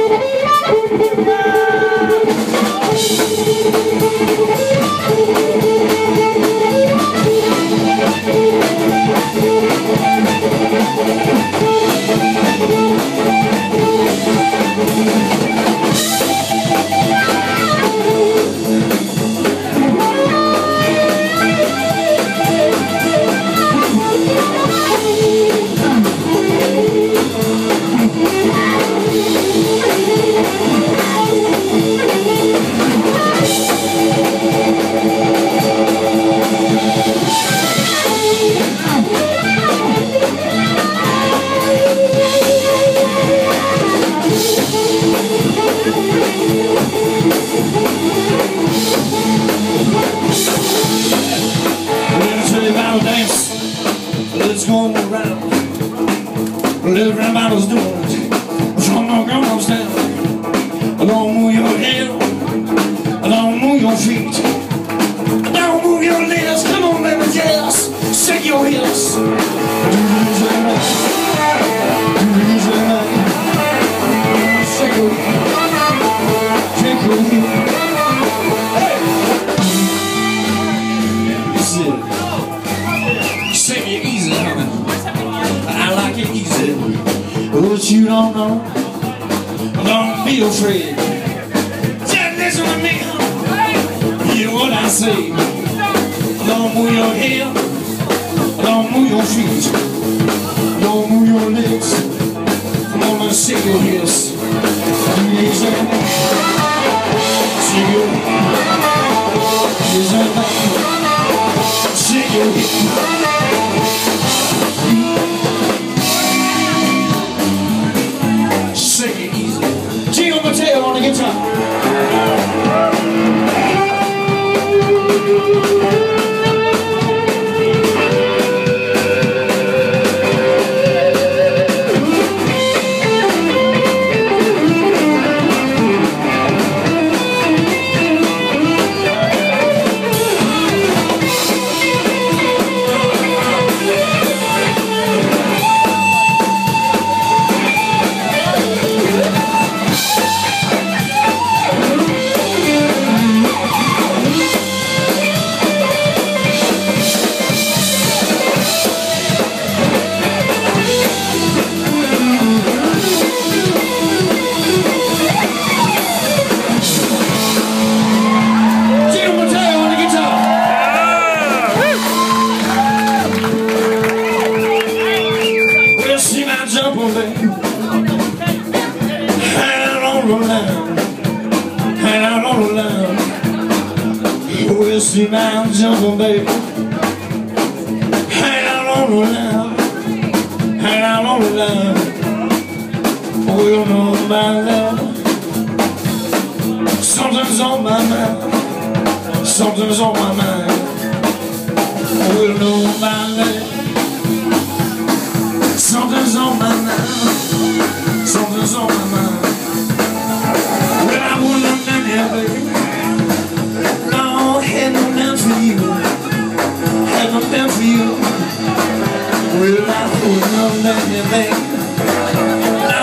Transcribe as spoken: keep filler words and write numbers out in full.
Let's go around. Everybody's doing it. From the ground down. Don't move your head. Don't move your feet. Don't move your legs. Come on, baby, just shake your hips. Do this and that. Do this and that. Shake your hips. Shake your hips. Shake it easy, honey. I like it easy. But you don't know. Don't be afraid. Just listen to me, honey. Hear what I say. Don't move your head. Don't move your feet. Don't move your legs. Come on and shake your hips. Yes, and shake your hips. Yes, and shake your hips. Shake it easy. Jingle Mateo on the guitar. We'll see my jumping, baby. Hang out on the line. Hang out on the line. We'll know about that. Something's on my mind. Something's on my mind. We'll know about that. Something's on my mind. Something's on my mind. Well, I wouldn't have done that, baby. Hadn't been for you, hadn't been for you. Well, I wouldn't have done anything.